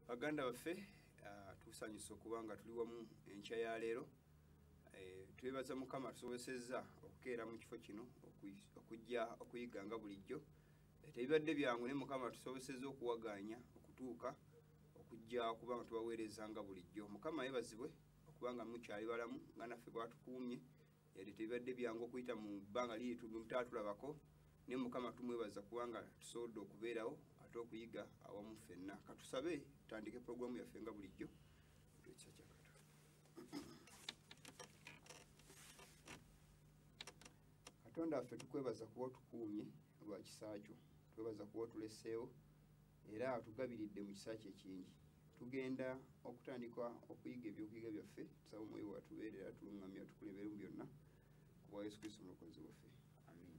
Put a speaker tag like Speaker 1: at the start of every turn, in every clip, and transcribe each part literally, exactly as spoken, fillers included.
Speaker 1: baganda baffe tusanyusa okubanga tuli wamu enkya ya leero. Twebaza Mukama tusobozesezza okukeera mu kifo kino okujja okuyiga nga bulijjo. Tebibadde byangu ne Mukama tusobozesezza okuwaganya okutuuka okujja okubanga tubaweereza nga bulijjo. Mukama yebazibwe okubanga mukyali balamu nga naffe bwatukuumye. Yali tebibadde byangu okuyita mu bbanga liri tutaatulabako. Ne Mukama tumwebaza kubanga tusobodde okubeerawo ate okuyiga awamu ffenna. Katusabe tutandike pulogulaamu yaffe nga bulijjo. Katonda waffe tukwebaza kuba otukuumye lwa kisa kyo. Twebaza kuba otuleseewo era atugabiridde mu kisa kye kingi. Tugenda okutandika okuyiga ebyokuyiga byaffe. Tusaba Omwoyo watubeerera tulungamya tukulebera mu byonna ku bwa Yesu Kristo omulokozi waffe. Amen.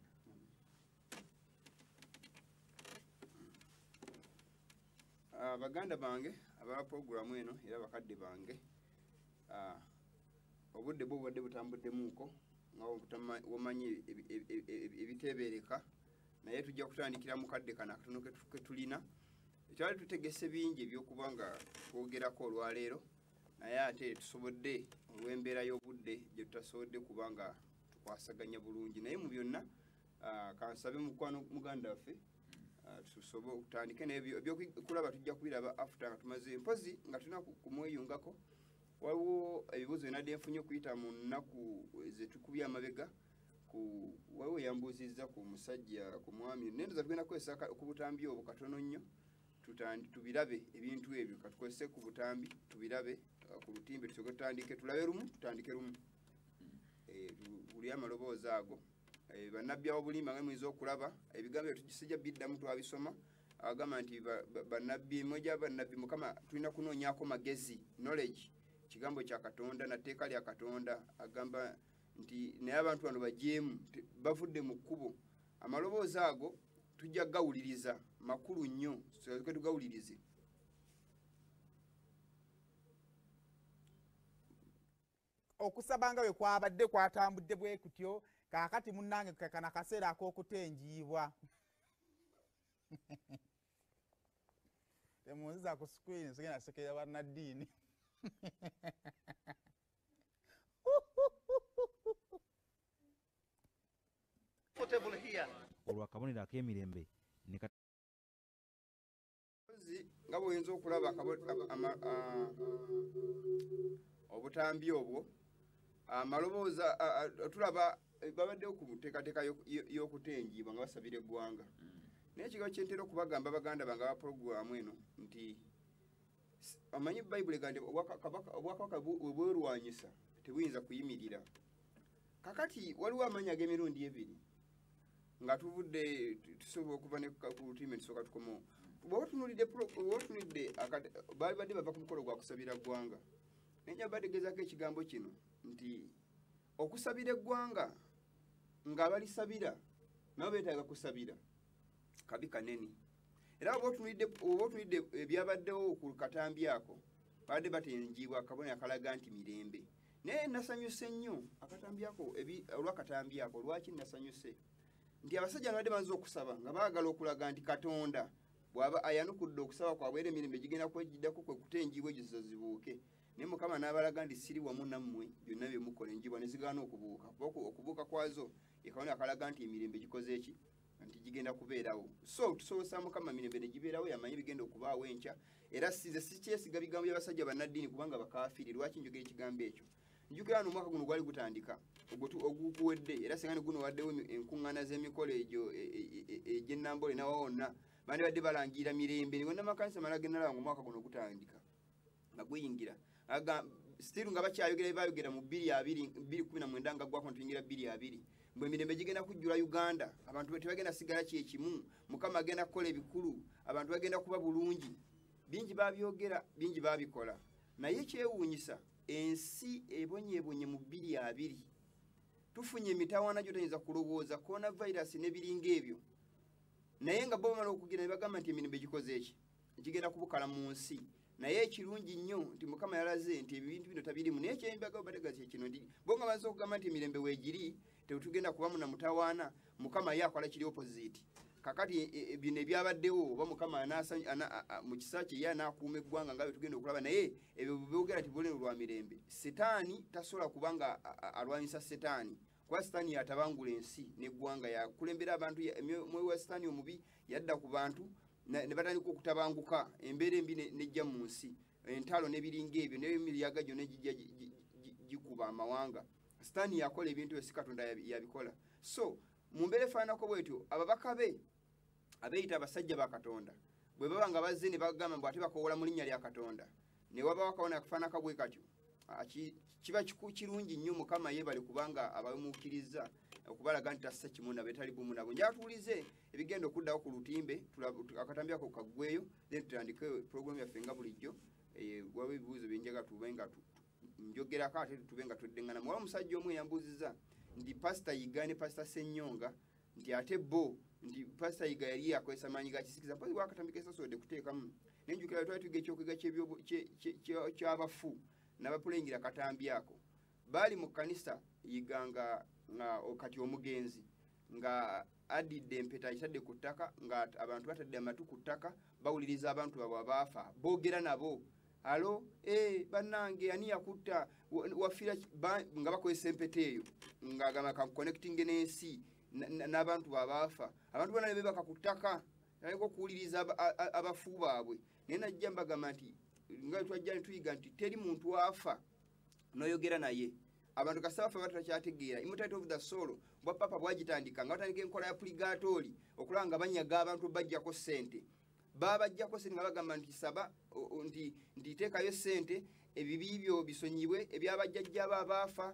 Speaker 1: Uh, baganda bange aba programu eno era bakadde bange uh, obudde bwo bwadde butambuddemuuko nga womanyi ebiteebereka naye tujja kutandikira mu kadde kana katono ke tulina. Ekyali tutegese bingi ebyokuba nga twogerako olwaleero naye ate tusobodde olw'embeera y'obudde gye tutasobodde kuba nga tukwasaganya bulungi naye mu byonna uh, kansabe mukwano muganda waffe tusobola okutandika ebyokulaba tujja kubiraba after nga tumaze mpozi nga tulina kumweyungako. Waliwo ebibuuzo binadde nfunye okuyita mu nnaku zetukubya amabega ku waliwo yambuuzizza ku musajja ku mwami nendoza tugenda kukozesa ku butambi obwo katono nnyo tubirabe ebintu ebyo katukozese ku butambi tubirabe ku lutimbe tusobola tutandike tulabe lumu tutandike lumu buli amaloboozi ago. Bannabbi ab'obulimba nga muyinza okulaba ebigambo tujisijja biddamu twabisoma agamba nti bannabbi mmoja bannabbi Mukama tulina kunoonyaako magezi knowledge kigambo kya Katonda na tteeka lya Katonda agamba nti naye abantu bano bajeemu bavudde mu kkubo. Amaloboozi ago tujja gawuliriza makulu nnyo tusoboke tugawulirize.
Speaker 2: Okusaba nga bwe kwabadde kwatambudde bwe kutyo kaakati munnange kakana kaseera ak'okutenjiibwa. Temunziza ku screen sigenda sekera bannaddiini.
Speaker 3: Olwa kabonero ak'emirembe
Speaker 1: nga bw'oyinza okulaba obutambi obwo amaloboozi tulaba babaddewo ku nteekateeka y'okutenjiibwa nga basabira eggwanga. Naye ekigambo kye ntera okubagamba baganda bange aba pulogulaamu eno nti amanyi Bayibuli egamba nti obwakabaka bwerwanyisa tebuyinza kuyimirira. Kakati waliwo amanyi ag'emirundi ebiri nga tuvudde tusobola okuva ne ku lutimbe tusooka tukomawo. Bw'otunulidde baali badde bava ku mukolo gwa kusabira ggwanga nenja bategeezako ekigambo kino nti okusabira eggwanga ng'abalisabira nabo beetaaga kusabira kabi kanene. Era oba otunulidde ebyabaddewo ku katambi ako badde batenjiibwa akabonero akalaga nti mirembe. Naye nasanyuse nnyo akatambi ako olw'akatambi ako. Lwaki nasanyuse? Nti abasajja badde banza okusaba nga baagala okulaga nti Katonda bw'aba ayanukudde okusaba kwabwe era emirembe gigenda kwegiddako kwe kutenjiibwa egyo zibuuke. Naye Mukama n'abalaga nti siri wamu nammwe byonna bye mukola enjibwa ne zigaana okubuuka. Okubuuka kwazo ekabonero akalaga nti emirembe gikoze eki nti gigenda kubeerawo. So tusobozesa Mukama mirembe ne gibeerawo yamanyi bigenda okubaawo enkya. Era size sikyesiga bigambo by'abasajja bannaddiini kubanga bakaafiri. Lwaki njogera ekigambo ekyo? Njukira wano omwaka guno gwali gutandika ogukuwedde era singa ne guno waddewo enkuŋŋaana z'emikolo egyo egy'ennambole nawo wonna bandi badde balangira mirembe ne bonna amakanisa mala gennalaba nga omwaka guno gutandika nga guyingira. Stiru nga bakyayogera bayogera mu bbiri kumi na mwenda nga gwako tuyingira bbiri abiri mbwe emirembe gigenda kujjula Uganda. Abantu tebagenda sigala kyekimu. Mukama agenda kukola ebikulu. Abantu bagenda kuba bulungi. Bingi babyogera bingi babikola naye kyewuunyisa ensi ebonyeebonye mu bbiri abiri tufunye emitawaana gy'otayinza kulowooza coronavirus n'ebiringa ebyo naye nga bo bamala okugira ne bagamba nti emirembe gikoze eki gigenda kubukala mu nsi. Naye ekirungi nnyo nti Mukama yalaze nti ebintu bino tabirimu. Naye kyembaga bategaza kino ndi bo nga baza okugamba nti emirembe weegiri tetugenda kuba muna mutawaana. Mukama ye akola kiri opposite. kakati bino ebyabaddewo oba mukama mu kisa kye ye anakuuma eggwanga nga bwe tugenda okulaba naye ebyo byogera ti buleno lwa mirembe. Setaani tasobola kubanga alwanyisa setaani kuba setaani yatabangula ensi n'eggwanga yakulembera abantu omwoyo wa setaani omubi yadda ku bantu ne batandika okutabanguka embeera embi nejja mu nsi entalo n'ebiringa ebyo n'emiriyaga gyonna gijja gikuba amawanga. Setaani yakola ebintu ebyo si Katonda yabikola. So mu mbeera efaananako bwetyo ababaka be abeeyita abasajja ba Katonda bwe baba nga bazze ne bagamba mbu ate bakoowola mu linnya lya Katonda ne wabawo akawona akafaananako bwe katyo kiba kirungi nnyo Mukama yeebale kubanga abamuukiriza okubalaga nti tassa kimu nabo etali bumu nabo. Njala tuwulize ebigenda okuddawo ku lutimbe akatambi ako kaggweyo then tutandike puroguramu yaffe nga bulijjo waba ebibuuzo byenjaga tube nga njogerako ate tube nga tweddengana. Muwala omusajja omu eyambuuziza nti pasita Yiga ne pasita Ssennyonga nti ate bo nti pasita Yiga yali yakozesa maanyi ga kisikiza mpozi wakatambi kesasoodde kuteekamu nenjukira twali tuga ekyokwega ky'abafu n'abapulengera katambi ako baali mu kkanisa Yiga nga kati omugenzi nga addidde empeta ayitadde ku ttaka nga abantu batadde amatu ku ttaka bawuliriza abantu babwe abaafa boogera nabo alo eh bannange ani yakutta wafira nga bakozesa empeta eyo ng'agamba ka connecting n'ensi n'abantu babaafa abantu bonna ne bebaka ku ttaka naliko okuwuliriza abafu baabwe naye najja mbagamba nti nga twajja ne tuyiga nti teri muntu wafa n'oyogera naye abantu kasaba bafa batakyategeera immortality of the soul bwa papa bwagitandika nga batandika enkola ya purgatory okulaba nga banyaga abantu bajjako ssente babajjako ssente nga bagamba nti saba nti nditeekayo ssente ebibi byo bisonyibwe ebyabajjajja abo abaafa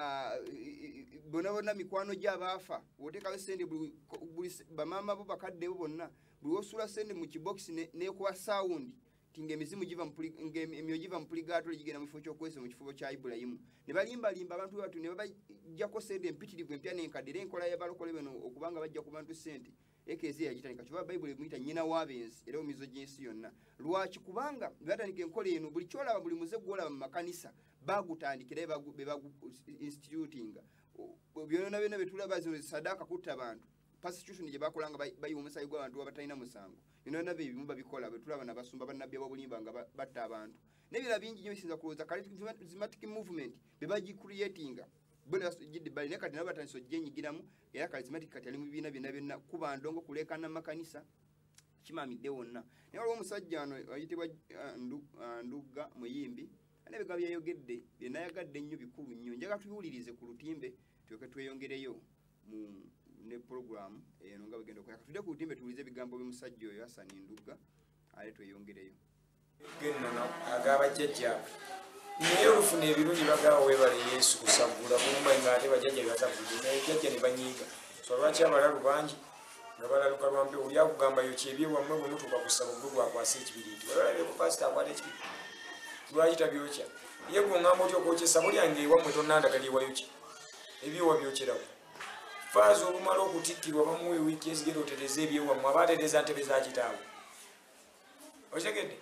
Speaker 1: bonna bonna mikwano gy'abaafa bw'oteekayo ssente buli bamaama bo bakadde bo bonna buli wosula ssente mu kibokisi n'ekuba sawundi ng'emizimu giva emyo giva mu purgatory gigenda mu kifo ky'okwesa mu kifubo kya Ibulayimu ne balimbalimba abantu batu ne babajjako ssente empitirivu empya n'enkadde era enkola y'abalokole bano okubanga bajja ku bantu ssente ekeezi yagitandika kiba Bayibuli emuyita nnyina w'abenzi era omumizo gy'ensi yonna. Lwaki? Kubanga batandika enkola eno buli kyolaba buli muze gwolaba mu makanisa bagutandikira be bagu institutinga byonna byonna betulaba zino sadaaka kutta abantu persecution gye bakolanga bayiwa omusaayi gw'abantu abatalina musango bino byonna bebimu babikola betulaba n'abasumba bannabbi ab'obulimba nga batta abantu n'ebirala bingi nnyo bisinza kulowooza charismatic movement be bagicreatinga bali naye kati nabo batandisa ogyenyigiramu era charismatic kati ali mu bibiina byonna byonna kuba ndongo kuleekana mu makanisa kimamidde wonna. Naye waliwo omusajja ano ayitibwa Ndugga Muyimbi n'ebigambo byayogedde byenayagadde nnyo bikulu nnyo njaga tubiwulirize ku lutimbe tulyoke tweyongereyo mu ne programu eno nga bagenda okola katudde ku lutimbe tuwulize ebigambo by'omusajja oyo Hassan Ndugga ale tweyongereyo
Speaker 3: gennono ag'abajjajjaabe naye olufuna ebirungi bagaba weebale Yesu kusagula kumba nga ate bajjajja basagudde naye jjajja ne banyiiga so lwaki abalalu bangi nga balaluka lwampe oli akugamba yo kyebyewammwe bwe mutuuka kusaba ogwe gwakwasa ekibiriiti balabye ku pasita akwata ekibiriiti lwaki tabyokya ye gwe ngamba otya okwokyesa bulyange ewammwe tonnandagala ewayokya ebyowa byokyerawo faaza olumala okutikkirwa bamuwe wiiki ezigenda otereza ebyewammwe aba atereza ntebe za kitaawe okitegedde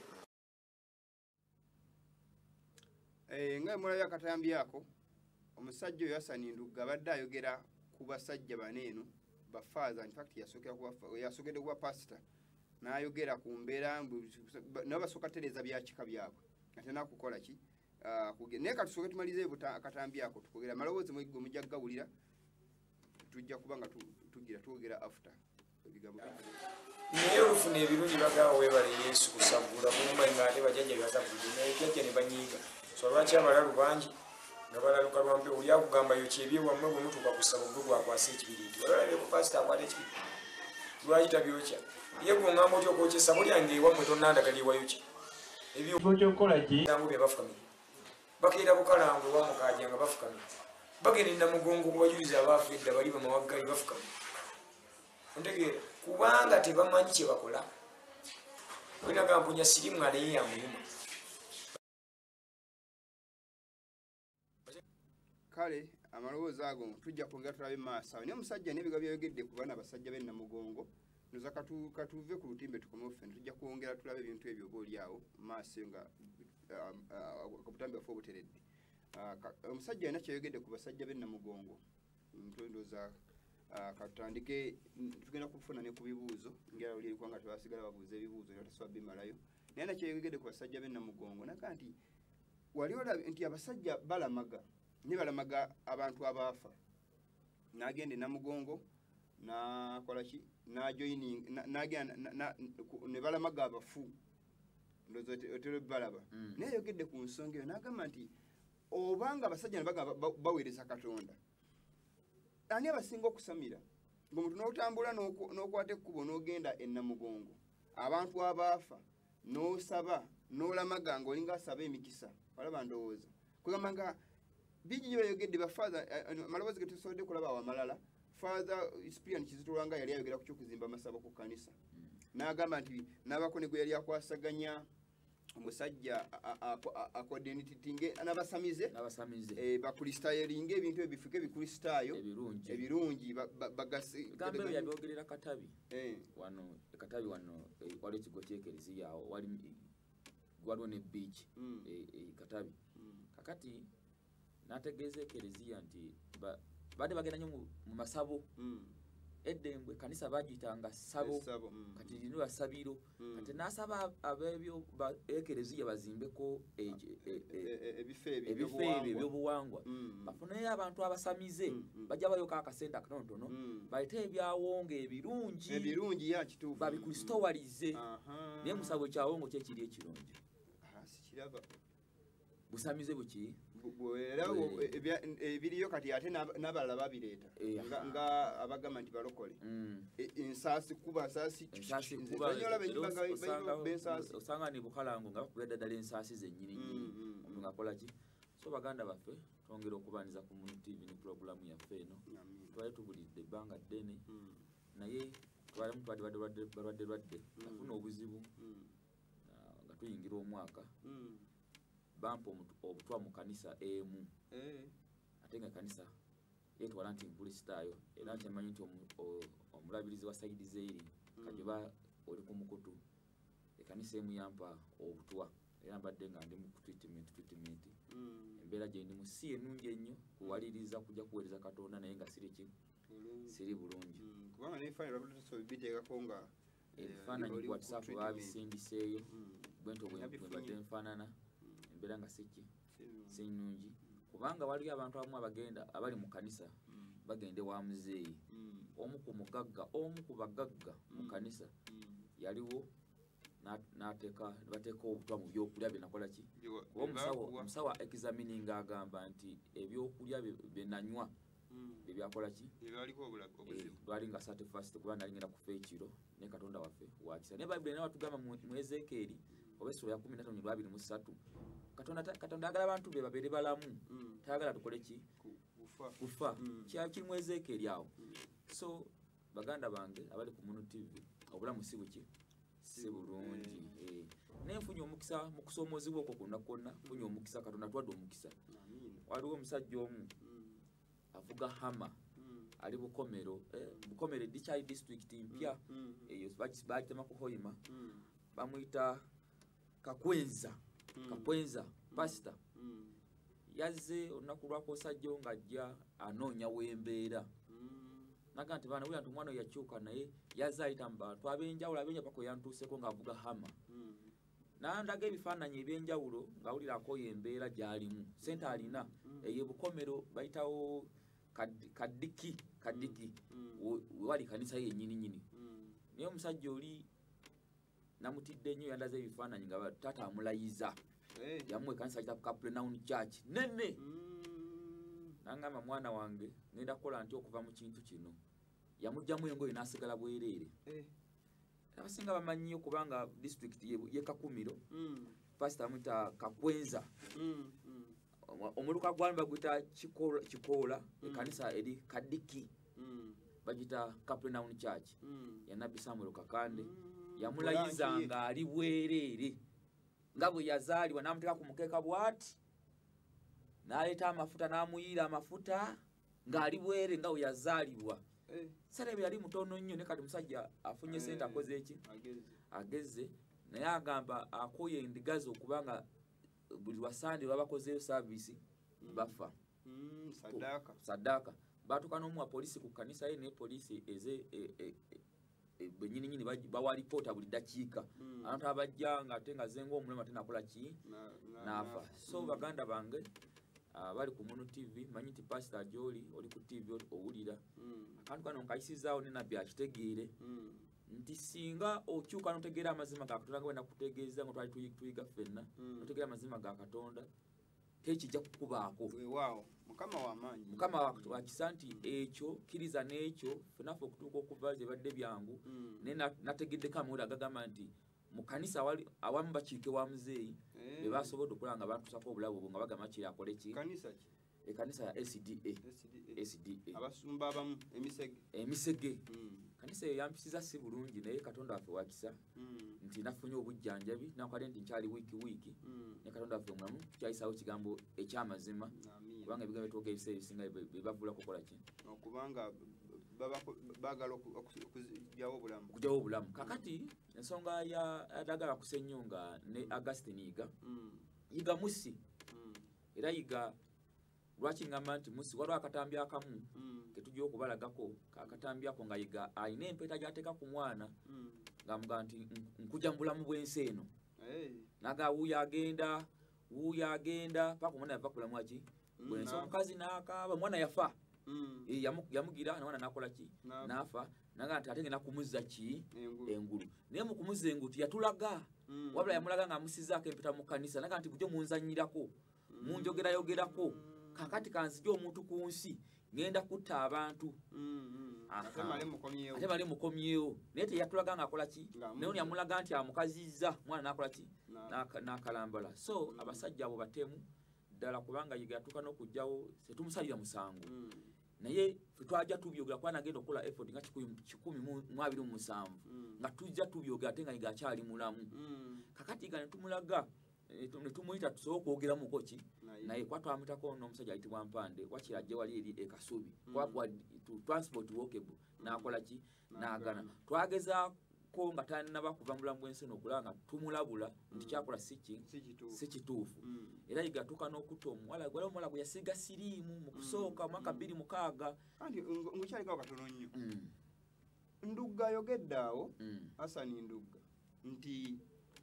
Speaker 1: nga emulabya akatambi ako omusajja oyo Hassan Ndugga abadde ayogera ku basajja bano eno bafaaza infact yasokedde kuba pasita n'ayogera ku mbeera nabo basooka tereza byakika byabwe ate nakukola ki naye katusooke tumalize akatambi ako tukogera malowoozi mwe mujja kugawulira tujja kuba nga tugira twogera after ebigambo
Speaker 3: naye olufuna ebirungi bagaba weebale Yesu kusagula kumba nga ate bajjajja basagudde naye jjajja ne banyiiga so lwaki abalalu bangi nga balaluka lwampe oli akugamba yo kyebyewammwe bwe mutuuka kusaba ogwe gwakwasa ekibiriiti balabye ku pasita akwata ekibiriiti lwaki tabyokya ye gwe ngamba otya okwokyesa bulyange ewammwe tonnandagala ewayokya ebyokyokkola gyenangu be bafukamire bakeera bukalangwe wamukaja nga bafukamire bagenda namugongo kubajuliza abaafu edda bali bamawaggali bafukamire ontegeera kubanga tebamanyi kye bakola wenagampunya sirimu naye yamuluma
Speaker 1: kale amalowoozi ago tujja kwongera tulabe maaso awo naye omusajja n'ebigambo byayogedde ku baana abasajja b'e Namugongo noza katuve ku lutimbe tukome ffenna tujja kwongera tulabe ebintu ebyo oba oli awo maaso nga obutambi bwaffe obuteredde omusajja alina kyayogedde ku basajja b'e Namugongo ntondoza katandike tugenda kufuna ne ku bibuuzo ngera oli ekwanga tebasigala babuuza ebibuuzo era taswa bimalayo naye nakyeyogedde ku basajja b'e Namugongo naga nti wali olabye nti abasajja balamaga ne balamaga abantu abaafa n'agenda e Namugongo n'akola ki n'ajoining n'agenda ne balamaga abafu ndozo otero balaba naye yogedde ku nsonga eyo n'agamba nti obanga abasajja ne bagamba baweereza Katonda ani abasinga okusamira ng'omuntu n'otambula n'okwata ekkubo n'ogenda e Namugongo abantu abaafa n'osaba n'olamaga ng'olinga asaba emikisa walaba ndowooza kugamba nga bigi bayogedde bafather maloboozi ge tusobodde kulaba awamalala father Cyprian Kizitolwanga yali ayogera ku kyokuzimba amasabo ku kanisa n'agamba nti n'abako ne gwe yali akwasaganya omusajja akodenititinge n'abasamize
Speaker 4: n'abasamize
Speaker 1: eh bakristaayo linge ebintu ebifike bikristaayo
Speaker 4: ebirungi
Speaker 1: ebirungi bagasi
Speaker 4: gambe yabyogerera Katabi
Speaker 1: eh
Speaker 4: wano Katabi wano wali kigotekerezi yawo wali waliwo ne beach e Katabi kakati nategeeza ekereziya nti bade bagenda nnyo mu masabo eddembwe kanisa bagitanga sabo kati lino basabiro kati nasaba abebyo ekereziya bazimbeko ebifeebyo ebyobuwangwa bafuneyo abantu abasamize bajja bayoka akasente akatonotono bayite ebyawonga ebirungi
Speaker 1: ebirungi ya kituufu
Speaker 4: babikristowalize naye musabo kyawongo kyekiri ekirungi
Speaker 1: sikiraba
Speaker 4: busamize buki
Speaker 1: ebiriyo kati ate n'abalala babireeta nga abagamba nti balokole ensaasi kuba nsaasi
Speaker 4: osanga ne bukalango nga bakubira ddala ensaasi zennyini nnyini omuntu ng'akola ki so baganda baffe twongera okubaniza ku Munu T V ne pulogulaamu yaffe eno twali tubulidde ebbanga ddene naye twalimu twadde balwadde lwadde nafuna obuzibu nga tuyingira omwaka bampa obutwa mu kanisa emu ate nga kanisa yetwala nti nkristaayo era kyemanyi nti omulabirizi wa sayidi zeeri kajoba oli ku mukutu ekanisa emu yampa obutwa era mbadde nga ndi mu treatment treatment embeera gye ndi mu si ennungi ennyo kuwaliriza kujja kuweereza Katonda naye nga siri ki siri bulungi
Speaker 1: kubanga n'ebifaananyi nga
Speaker 4: ebifaananyi WhatsApp babisindiseeyo bwento bwembadde nfaanana embeera nga siki si nnungi kubanga waliyo abantu abamu abagenda abali mu kanisa bagende wa muzeeyi omu ku mugagga omu ku bagagga mu kanisa yaliwo n'ateeka bateeka obutwa mu byokulya bye nakola ki kuba omusawo omusawo examining agamba nti ebyokulya bye nanywa bye byakola ki lwali nga sate fast kuba nali ngenda kufa ekiro ne Katonda waffe wakisa ne Bayibuli nawe watugamba mu Ezekieri oba essula ya kumi na ttaano lwabiri mu ssatu Katonda Katonda agala abantu be babeere balamu tayagala tukole ki kufa kiri mu Ezekieri awo so baganda bange abali ku Munu T V obulamu si buki si bulungi naye nfunye omukisa mu kusoomozebwa okwo kwonna kwonna nfunye omukisa Katonda twadde omukisa waliwo omusajja omu avuga hama ali Bukomero Bukomero Dichai district mpya eyo bagitema ku Hoima bamuyita Kakwenza Kakwenza pastor yazze olunaku lwako sajjo ng'ajja anoonya w'embeera naga nti baana buli omwana yakyuka naye yazze ayita mu bantu ab'enjawulo ab'enjawulo paka yantuuseko ng'avuga hama nandaga ebifaananyi eby'enjawulo ng'awulira akoye embeera gy'alimu sente alina eyo Bukomero bayitawo Kadiki Kadiki wali kanisa yennyini nyini naye omusajja oli namutidde nnyo yandaze ebifaananyi nga taata amulayiza yamuwa ekanisa kita Capernaum Church nene nangamba mwana wange ngenda kukola nti okuva mu kintu kino yamugjamu engoye n'asigala bwereere abasinga bamanyiyo kubanga district ye Kakumiro pastor amuyita Kakwenza omuluka gwamba gwita Kikoola ekanisa eri Kadiki bagita Capernaum Church ya Nabbi Samuel Kakande yamulayiza nga ali bwereere nga bwe yazaalibwa n'amuteeka ku mukeeka bw'ati n'aleeta amafuta n'amuyiira amafuta ng'ali bwere nga bwe yazaalibwa Sarebe yali mutono nnyo ne kati musajja afunye sente akoze eki ageze naye agamba akoye endigazi okubanga buli wasande babakozeyo service bafa
Speaker 1: sadaka
Speaker 4: sadaka batuka n'omuwa poliisi ku kanisa ye ne poliisi eze benyini nyini bawa lipoota buli dakiika abantu abajja nga ate nga zenga omulema tenakola ki naafa. So baganda bange bali ku Munu T V manyi nti Pastor Joli oli ku T V owulira akantu kano nkayisizaawo ne nabbi akitegeere nti singa okyuka notegeera amazima ga Katonda nga nakutegeeza nga twali tuyiga ffenna notegeera amazima ga Katonda tekijja kukubaako.
Speaker 1: Weewaawo mukama w'amaanyi
Speaker 4: mukama wakisa nti ekyo kiriza n'ekyo ffennafe okutuuka okuva gye badde byangu naye nategeddeko amawulire agagamba nti mu kanisa awamu bakiike wa muzeeyi be basobodde okulaba nga bantusako obulabu obwo nga bagamba kiri akole ki ekanisa ya S D A S D A
Speaker 1: abasumba abamu emisege
Speaker 4: emisege kanisa eyo yampisiza si bulungi naye Katonda waffe wakisa nti nafunye obujjanjabi nakwade nti nkyali wiiki wiiki ne Katonda waffe omulamu kyayisaawo kigambo ekyamazima kubanga ebigambo bitooka ebiseera ebisinga bebavula kukola ki
Speaker 1: okubanga bagala okugyawo obulamu
Speaker 4: okugyawo obulamu. Kakati ensonga ya Dagala Kusenyonga ne Augustine Yiga Yiga musi era Yiga lwaki ngamba nti musi waliwo akatambi akamu ketujja okubalagako akatambi ako nga Yiga alina empeta gy'ateeka ku mwana ng'amuga nti nkujja mu bulamu bw'ensi eno naga wuuyo agenda wuuyo agenda paka omwana yava ku bulamu ki bw'ensi omukazi n'akaaba omwana yafa yamugira n'omwana n'akola ki n'afa naga nti ate ngenda kumuzza ki engulu naye mu kumuzza engulu tiyatulaga wabula yamulaga ng'amusizaako empeta mu kanisa naga nti bujjo munzannyirako munjogerayogerako kakati kanzija omuntu ku nsi ngenda kutta abantu
Speaker 1: ate
Speaker 4: male mukomyewo naye teyatulaga ng'akola ki naye yamulaga nti amukazizza mwana n'akola ki n'akalambala. So abasajja abo batemu ddala kubanga Yiga yatuuka n'okugjawo tetumusalira musango naye ffe twajja tubyogera kuba nagenda okukola effort nga kikumi mu abiri mu musanvu nga tujja tubyogera ate nga Yiga akyali mulamu. Kakati Yiga ne tumulaga ne tumuyita tusobola okwogeramuko ki naye kwa twamutako n'omusajja ayitibwa Mpande wakira ajje wali eri e Kasubi kwa transport walkable n'akola ki n'agana twagezaako nga tanaba kuva mu bulamu bw'ensi okulaba nga tumulabula nti kyakola si kituufu era Yiga atuuka n'okutta omuwala gwali omuwala gwe yasiga siriimu mu kusooka mwaka bbiri mukaaga
Speaker 1: kandi ngukyaliko katono nnyo Ndugga ayogedde awo Hasani Ndugga nti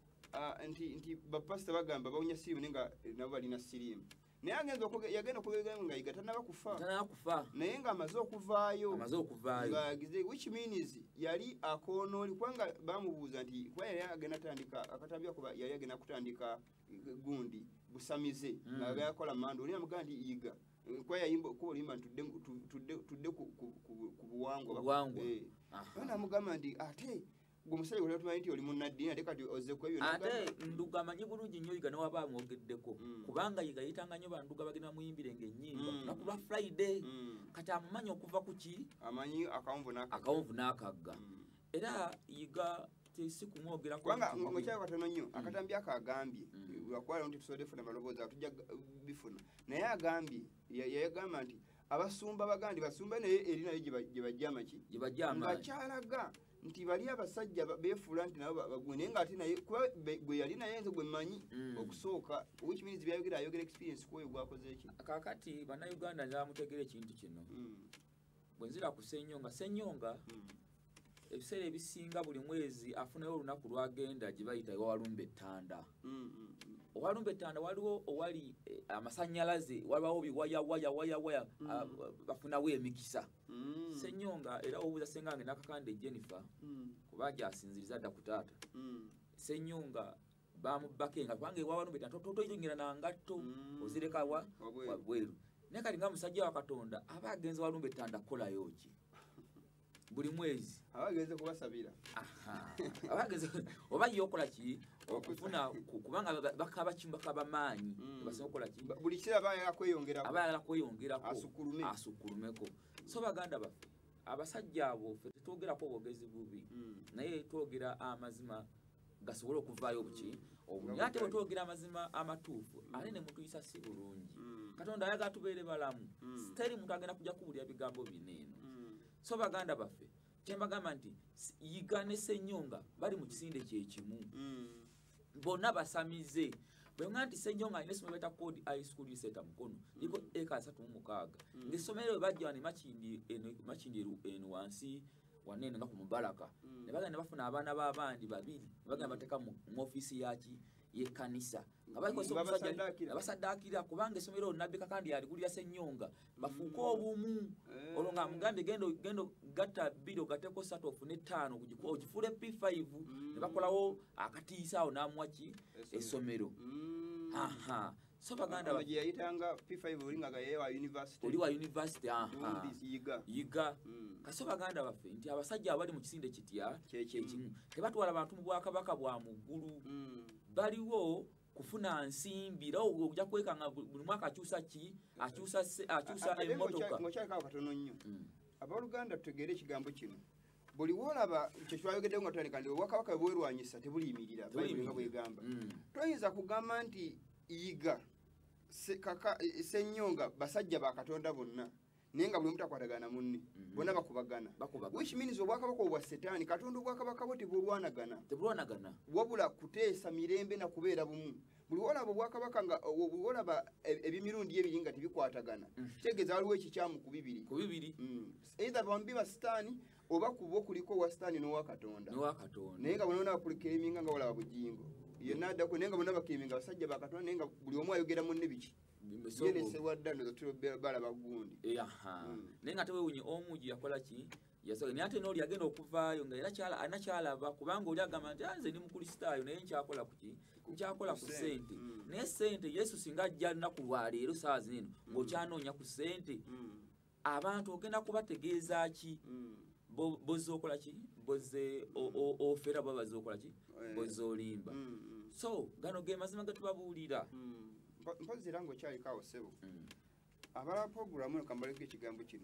Speaker 1: nti nti bapasita bagamba bawunya siriimu naye nga nabo balina siriimu naye agenza yagenda okugenda nga Yiga tanaba kufa naye nga amaze okuvaayo which means yali akonooli kubanga bamubuuza nti kuba yali agenda atandika akatambi ako yali agenda kutandika gundi busamize nga yakola manda oli amugamba nti Yiga kuba yayimba kuba olimba tudde ku buwangwa namugamba nti ate gumusale gwe tumanyi nti oli munnaddiini ate kati ozze ku ebyo
Speaker 4: ate Ndugga amanyi bulungi nnyo Yiga newaba amwogeddeko kubanga Yiga yitanga nnyo banduga bagenda muyimbirenge ennyimba lunaku lwa Friday kati amumanyi okuva ku ki
Speaker 1: amanyi akawunvu
Speaker 4: n'akagga era Yiga si kumwogerako
Speaker 1: kubanga mukyalo katono nnyo akatambi ako agambye lwakuwala nti tusobodde funa amaloboozi ago tujja bifuna naye agambye yayagamba nti abasumba bagandi basumba naye eri nayo gye bajja amaki nga kyalaga nti bali abasajja beefuula nti nabo bagwe naye ng'ate naye kuba gwe yali naye nze gwe mmanyi okusooka which means byayogera ayogera experience kwoyo gwakoze eki
Speaker 4: kakati bannayuganda nzamutegera ekintu kino bwe nzira ku Ssenyonga Ssenyonga ebiseera ebisinga buli mwezi afunayo olunaku lwagenda gye bayita ewawalumba ettanda owalumba ettanda waliwo owali amasannyalaze waliwo biwaya waya waya waya bafunawo emikisa Ssenyonga era obuuza sengange n'akakande Jennifer kuba gyasinziriza dda ku taata Ssenyonga bamubakenga kubanga ewawalumba ettanda totoyingira nangatto ozireka wa wabweru naye kati nga musajja wa Katonda aba agenze walumba ettanda kolayo ki buli mwezi
Speaker 1: abagenze kubasabira
Speaker 4: abagenze oba yokola ki okufuna kubanga bakaba kimbaka bamaanyi basobola okola ki
Speaker 1: buli kira bayala kweyongera
Speaker 4: abayala kweyongera ko
Speaker 1: asukulume
Speaker 4: asukulumeko so baganda baffe abasajja abo ffe tetwogerako obwogezi bubi naye twogera amazima gasobola okuvaayo obuki obunya ate bwe twogera amazima amatuufu ate ne mutuyisa si bulungi Katonda ayaga tubeere balamu teri muntu agenda kujja kuwulira bigambo bineeno so baganda baffe kyembagamba nti Yiga ne Ssenyonga bali mu kisinde kyekimu bonna basamize bwenga nti Ssennyonga alina essomero beta Code High School Center Mukono liko eka asatu mu mukaaga ng'essomero bajja ne makindi eno makindi eno wansi wanene nga ku Mubaraka ne bagenda bafuna abaana b'abandi babiri ne bagenda bateeka mu office yaki y'ekkanisa nga balikosa omusajja abasaddaakira kubanga essomero Nabbika kandi yaligulira Ssennyonga bafuuke obumu olwo nga mugambe gendo gendo gatta bbiri ogateeko ssatu ofune ttaano ogifule P five ne bakolawo akatiisa awo n'amuwa ki essomero aha so baganda
Speaker 1: baje yayitanga P five olinga ga yewa university
Speaker 4: oli wa university aha
Speaker 1: yiga
Speaker 4: yiga kaso baganda baffe nti abasajja abali mu kisinde kitya kyekimu tebatwala abantu mu bwakabaka bwa muggulu baliwo kufuna nsimbi ra okujja kwekanga buli mwaka akyusa ki akyusa akyusa emmotoka
Speaker 1: ngokyalikawo katono nnyo abaluganda tutegeere ekigambo kino buli wolaba kyekitwayogeddewo nga tutandika ndi obwakabaka bwerwanyisa tebuliyimirira bayibuli bwegamba toyinza kugamba nti yiga kaka Ssennyonga basajja ba Katonda bonna naye nga buli omu takwatagana munne bonna bakubagana which means obwakabaka obwa Setaani Katonda obwakabaka bwo tebulwanagana
Speaker 4: tebulwanagana
Speaker 1: wabula kuteesa mirembe na kubeera bumu buli wolaba obwakabaka nga buli wolaba ebimirundi ebiri nga tebikwatagana kitegeeza waliwo ekikyamu ku bibiri
Speaker 4: ku bibiri
Speaker 1: either bambi ba Setaani oba kubo kuliko wa Setaani n'owa Katonda
Speaker 4: n'owa Katonda
Speaker 1: naye nga bonna bakulikiriminga nga walaba bujingo yenna addako naye nga bonna bakiriminga basajja ba Katonda naye nga buli omu ayogera munne biki yenesewadda ndozo balaba gundi
Speaker 4: aha naye nga tewewunye omugi yakola ki yasoga naye ate n'oli agenda okuvaayo nga era kyala anakyalaba kubanga oli agamba nti nze ndi mukristaayo naye nkyakola kuki nkyakola ku ssente naye ssente Yesu singa ajja lunaku lwaleero saa zino ng'okyanoonya ku ssente abantu ogenda kubategeeza ki boze okola ki boze ofera baba baze ki boze olimba so gano ge mazima ge tubabuulira
Speaker 1: mpozi era ng'okyalikawo ssebo abala puroguramu eno kambaleko ekigambo kino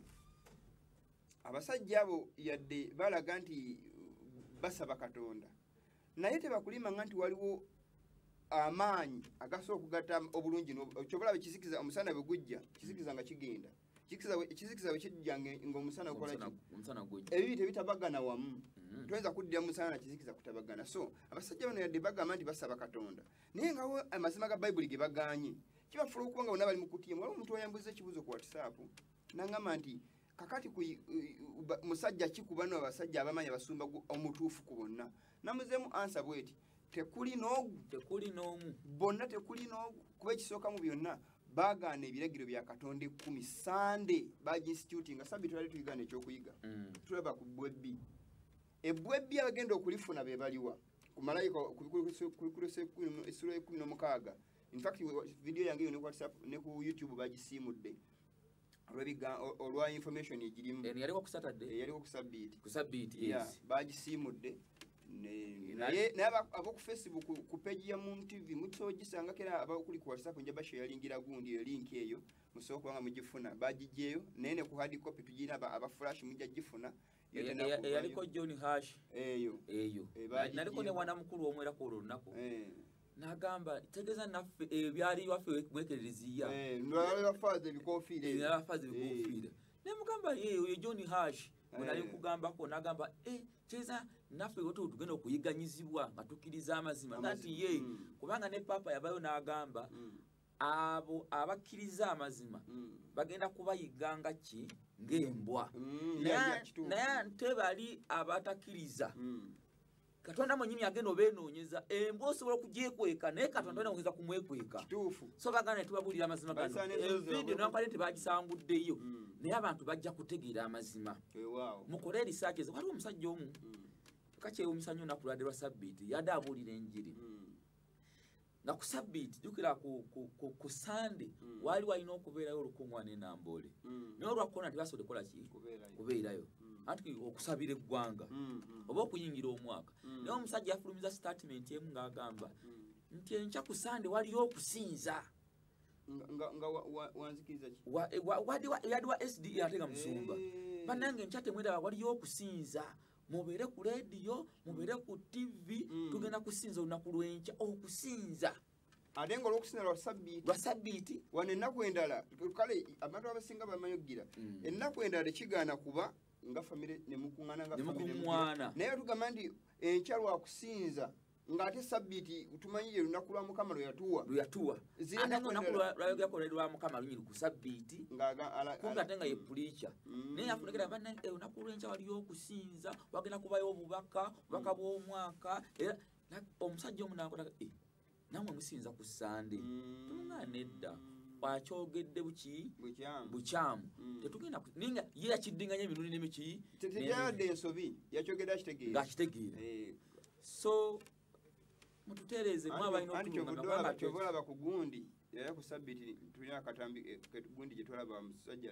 Speaker 1: abasajja abo yadde balaga nti basaba Katonda naye tebakulimanga nti waliwo amaanyi agasobola okugatta obulungi kyobulaba ekisikiza omusana bwe gujja kisikiza nga kigenda ekizikiza bwe kijja ng'omusana gukola ki ebibi tebitabagana wamu toyinza kuddira musana na kizikiza kutabagana so abasajja bano yadde bagamba nti basaba Katonda naye ngawo amazima ga Bayibuli ge baganye kibafuula okuba nga bonna bali mu kutiya waliwo omuntu oyambuza ekibuuzo ku WhatsApp n'aŋŋamba nti kakati musajja kikuba no abasajja abamanyi abasumba omutuufu ku bonna namuzeemu ansa bweti tekuli n'ogu
Speaker 4: tekuli n'omu
Speaker 1: bonna tekuli n'ogu kuba ekisooka mu byonna baagaana ebiragiro bya Katonda ekkumi Sande baginstituting nga sabbi twali tuyigaana ekyokuyiga tulaba ku bwebbi ebbwebbi abagenda okulifuna be baliwa ku malayika essula ekkumi n'omukaaga in fact video yange yo ne WhatsApp ne ku YouTube bagisiimudde olwa information egirimu
Speaker 4: yaliko ku Saturday
Speaker 1: yaliko ku Sabbiiti
Speaker 4: ku Sabbiiti yes
Speaker 1: bagisiimudde naye abo ku Facebook ku page ya Moon T V mutogisanga kera abakuli ku WhatsApp nje basharingira gundi yo link eyo musoko nga mugifuna bagijeyo nene ku hard copy tujina aba flash mujja gifuna
Speaker 4: yaliko John Hash
Speaker 1: eyo
Speaker 4: eyo naliko ne wana mukulu omwera ko lunako nagamba tegeza naffe ebyali waffe mwekereziya
Speaker 1: eh ndwala bafaze bikofire
Speaker 4: eh bafaze bikofire ne mugamba eyo John Hash munali kugamba ko nagamba eh cheza naffe woto tugenda okuyiganyizibwa nga tukiriza amazima ngati ye kubanga ne papa yabayo nagamba abo abakkiriza amazima bagenda kubayiganga ki ngembwa naye tebali abatakiriza Katonda mwenyini agenda obenoonyeza embwa osobola okugyekweka naye Katonda anaongeza kumwekweka
Speaker 1: kituufu
Speaker 4: so baganda tubabulira amazima gano evidiyo nampale tebagisanguddeyo naye abantu bajja kutegeera amazima mukole erisaaki ezo waliwo omusajja omu kakyewumisa nnyo olunaku lwadde lwa Sabbiiti yadde abuulira enjiri nga ku Sabbiiti jjukira ku Sande waali walina okubeerayo olukuŋŋaana e Namboole naye olwakkoona tebasobodde kukola ki kubeerayo anti okusabira eggwanga oba okuyingira omwaka naye omusajja yafulumiza statement emu ng'agamba nti enkya ku Sande waliyo okusinza
Speaker 1: nga wanzikiriza ki
Speaker 4: yaddi wa S D A ate nga musumba bannange enkya temweraba waliyo okusinza mubeere ku leediyo mubeere ku T V tugenda kusinza olunaku lw'enkya okusinza
Speaker 1: ate nga olw'okusinza lwa Sabbiiti
Speaker 4: lwa Sabbiiti
Speaker 1: wano ennaku endala kale abantu abasinga bamanyogira ennaku endala tekigaana kuba nga famire nemukuŋŋaana nga
Speaker 4: nemukuŋŋaana
Speaker 1: naye tugamba nti enkya lwa kusinza ng'ate sabbiiti tumanyire lunaku lwa mukama lwe yatuwa
Speaker 4: lwe yatuwa ate ng'olunaku lwayogerako lwa mukama lunyiri ku sabbiiti kumbe ate nga ye puliica naye yafunekera banne olunaku lw'enkya waliyo okusinza wagenda kubayo obubaka obubaka bw'omwaka era omusajja omu nankota namwe musinza ku sande temuŋŋana nedda wakyogedde buki bukyamu tetugenda ninga ye yakiddinganya emirundi nemiki
Speaker 1: teteyadde ensobi yakyogedde akitegeera
Speaker 4: ng'akitegeera so mututereeze mwa balina
Speaker 1: okulunga kyobalaba ku gundi yaya ku sabbiiti tulina akatambi gundi gye twalaba musajja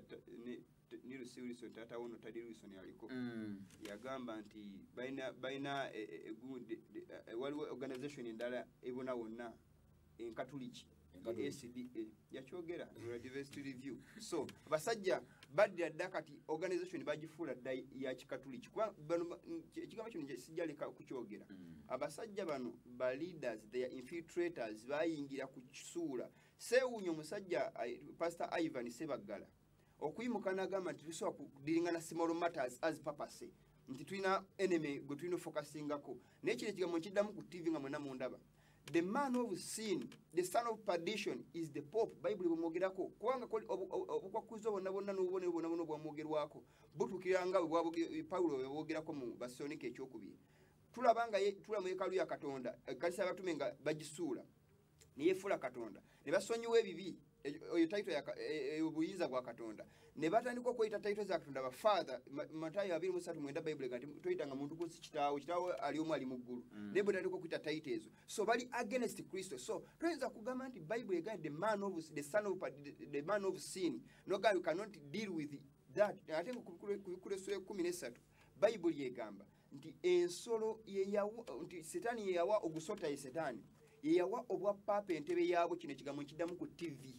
Speaker 1: ni Lusiwilison taata wono Taddi Wilson aliko yagamba nti balina egundi waliwo organization endala ebona wonna enkatuliki A C D A yakyogera Diversity Review so basajja badde adda kati organization bagifuula dda ya kikatuliki kuba ekigambo kino sijaleka kukyogera abasajja bano ba leaders they are infiltrators bayingira ku kisuula sewunyo omusajja Pastor Ivan Sebaggala okuyimuka n'agamba nti tusobola kudiringana small matters as purpose nti tulina enemy gwe tulina focusingako naye kino ekigambo nkiddamu ku T V nga mwena mundaba. The man of sin, the son of perdition is the Pope. Bible bumwogerako kubanga obukwakuzo bonna bonna n'obubone bonna bonna bwamwogerwako butukiranga bwe Paulo bwogeraako mu Basonike ekyokubiri. Tulabanga tulamu ekalu ya Katonda kalisa abatume nga bagisuula ne yefuula Katonda ne basonyiwa ebibi oyo title ya obuyinza bwa Katonda ne batandika okweyita title za Katonda ba Father Matayo abiri mu ssatu mwenda Bible gati toyitanga muntu ku kitaawo kitaawo ali omu ali mu ggulu ne batandika okuyita title ezo so bali against Kristo so toyinza kugamba nti Bible egamba the man of the son of the man of sin no God you cannot deal with that ate ku Lesson kumi n'esatu Bible yegamba nti ensolo ye yawa nti Setaani ye yawa ogusota ye Setaani ye yawa obwa papa entebe yaabo kino kigambo kiddamu ku T V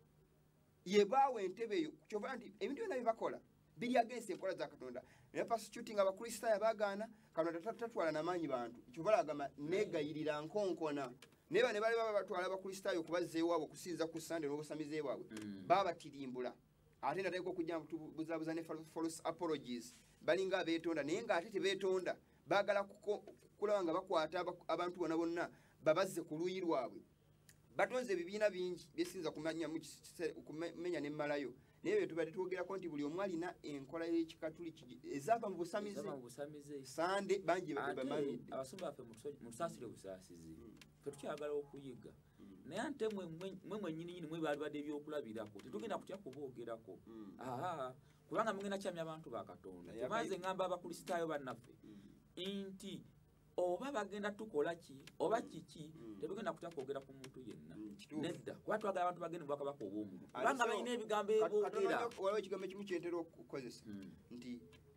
Speaker 1: yebawe entebe yo kyova nti ebintu byonna bibakola biri against enkola za Katonda ne prostituting abakristaayo bagaana Katonda tatwala n'amaanyi bantu kyova agamba negayirira nkonkona neba ne bali baba batwala abakristaayo kubazzeewo abo kusinza ku Sunday n'obusamize bwabwe baba tirimbula ate natayiko okujja buzabuza ne false apologies balinga abeetonda naye nga ate tebeetonda baagala kulaba nga bakwata abantu bonna bonna babazze ku luyi lwabwe batonze ebibiina bingi byesinza kumanya kumenya nemmalayo naye bye tubadde twogerako nti buli omu alina enkola y'ekikatuliki ezaava mu busamize sande bangi bamanyidde
Speaker 4: abasumba baffe mutusaasire busaasizi fe tukyagala okuyiga naye ate mwe mwennyininyini mwe baali badde ebyokulabirako tetugenda kutya kuboogerako aa kubanga mugenda kyamya abantu ba Katonda tebanze ngamba abakristaayo bannaffe nti oba bagenda tukola ki oba kiki tebagenda kutya kwogera ku muntu yenna nedda kuba twagala abantu bagende Bwakabaka obw'omuntu kubanga balina ebigambo eboogera
Speaker 1: waliwo ekigambo ekimu kyentera okukozesa nti